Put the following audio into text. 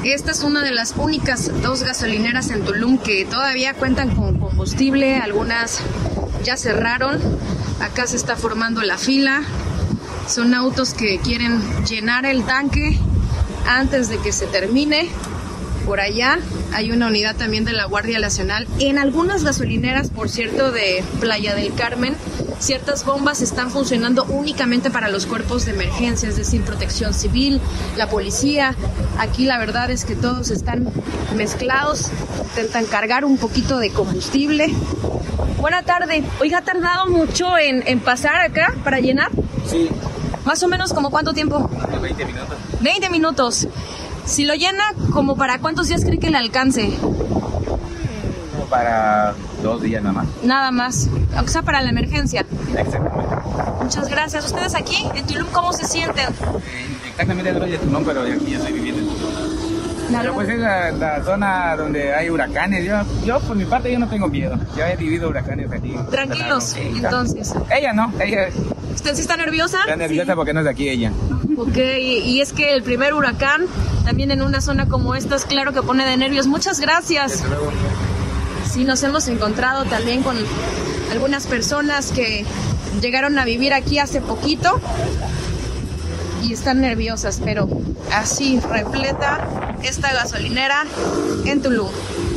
Esta es una de las únicas 2 gasolineras en Tulum que todavía cuentan con combustible. Algunas ya cerraron. Acá se está formando la fila. Son autos que quieren llenar el tanque antes de que se termine. Por allá hay una unidad también de la Guardia Nacional. En algunas gasolineras, por cierto, de Playa del Carmen, ciertas bombas están funcionando únicamente para los cuerpos de emergencia, es decir, protección civil, la policía. Aquí la verdad es que todos están mezclados, intentan cargar un poquito de combustible. Buena tarde. Oiga, ¿ha tardado mucho en pasar acá para llenar? Sí. Más o menos, ¿como cuánto tiempo? 20 minutos. 20 minutos. Si lo llena, ¿como para cuántos días cree que le alcance? Para 2 días nada más. Nada más, aunque sea para la emergencia. Exactamente. Muchas gracias. ¿Ustedes aquí en Tulum cómo se sienten? Exactamente, no soy de Tulum, pero de aquí ya estoy viviendo en Tulum. Pero pues es la zona donde hay huracanes. Yo por mi parte yo no tengo miedo. Ya he vivido huracanes aquí. Tranquilos, entonces. Ella no, ella ¿Usted sí está nerviosa? está nerviosa porque no es de aquí ella. Ok, y es que el primer huracán, también en una zona como esta, es claro que pone de nervios. Muchas gracias. Desde luego. Sí, nos hemos encontrado también con algunas personas que llegaron a vivir aquí hace poquito y están nerviosas, pero así repleta esta gasolinera en Tulum.